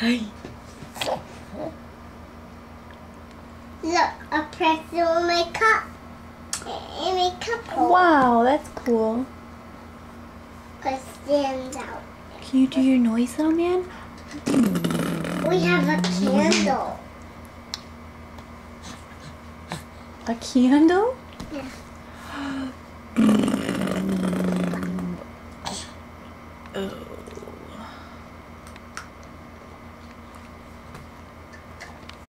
Look, a pretzel in my cup. In my cup hole. Wow, that's cool. It stands out. Can you do your noise though, man? We have a candle. A candle? Yeah. Oh.